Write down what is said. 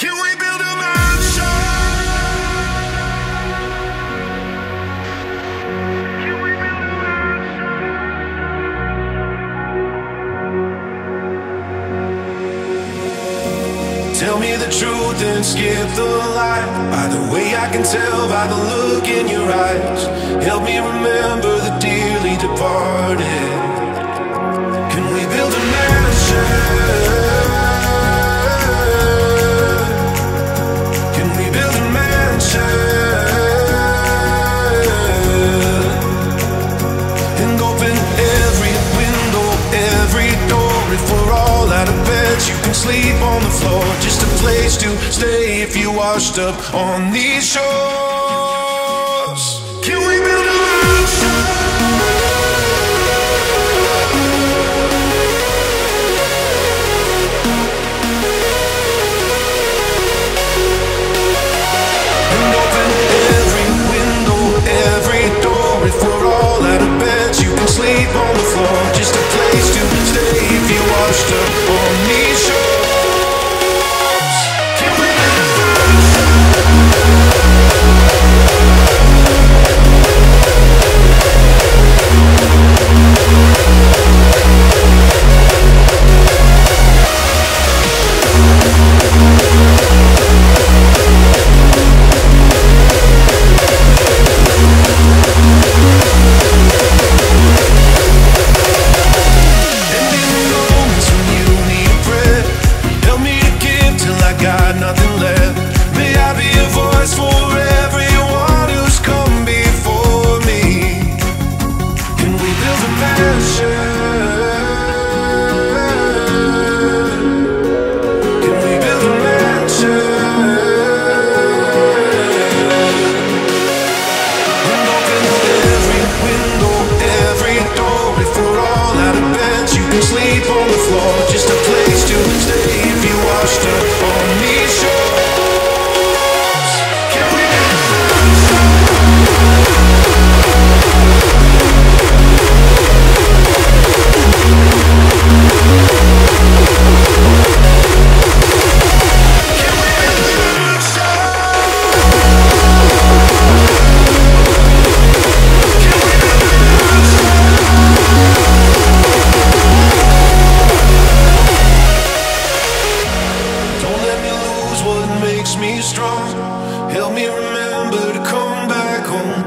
Can we build a mansion? Can we build a mansion? Tell me the truth and skip the lie. By the way I can tell, by the look in your eyes. Help me remember the dearly departed. Can we build a mansion? And open every window, every door. If we're all out of beds, you can sleep on the floor. Just a place to stay if you washed up on these shores. Can we build a mansion? Sleep on the floor, just a place to stay if you washed up on these shores. Can we me strong. Help me remember to come back home.